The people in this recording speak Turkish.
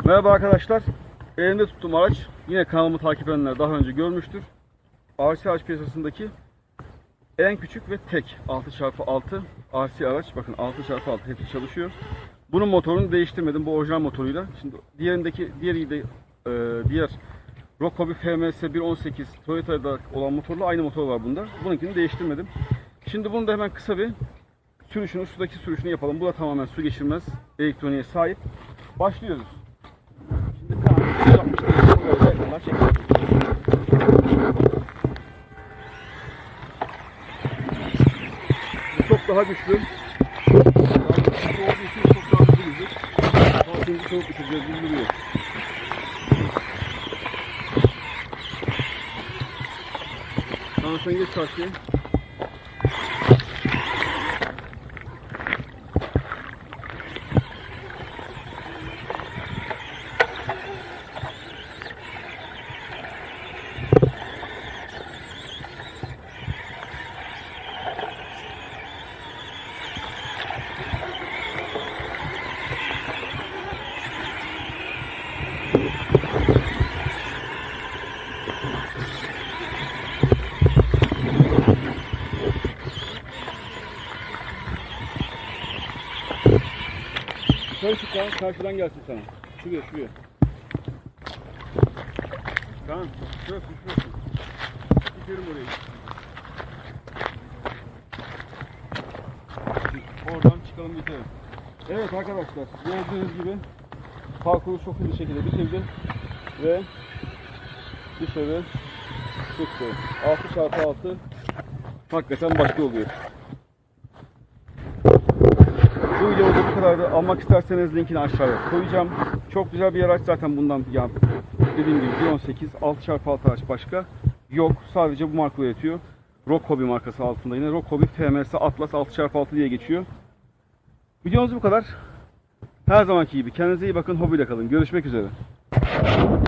Merhaba arkadaşlar. Elimde tuttuğum araç yine kanalımı takip edenler daha önce görmüştür. RC araç piyasasındaki en küçük ve tek 6x6 RC araç. Bakın 6x6 hepsi çalışıyor. Bunun motorunu değiştirmedim. Bu orijinal motoruyla. Şimdi diğer Rokkobi FMS 118 Toyota'da olan motorla aynı motor var bunda. Bununkini değiştirmedim. Şimdi bunu da hemen kısa bir sudaki sürüşünü yapalım. Bu da tamamen su geçirmez elektroniğe sahip. Başlıyoruz. Şimdi bu çok daha güçlü. Şimdi soğuk bitireceğiz, bildiriyor. Tamam, sen geç karşıya. Karşıdan gelsin sana. Şuraya. Tamam. Şurası. Gidelim oraya. Oradan çıkalım bitirelim. Evet arkadaşlar, gördüğünüz gibi parkuru çok hızlı şekilde bitirdi ve dışarı çıktı. 6x6 hakikaten başka oluyor. Bu videoda bu kadardı. Almak isterseniz linkini aşağıya koyacağım. Çok güzel bir araç zaten bundan, yani dediğim gibi 118 6x6 araç başka yok. Sadece bu marka üretiyor. Rokkobi markası altında yine Rokkobi FMS Atlas 6x6 diye geçiyor. Videomuz bu kadar. Her zamanki gibi kendinize iyi bakın, hobiyle kalın. Görüşmek üzere.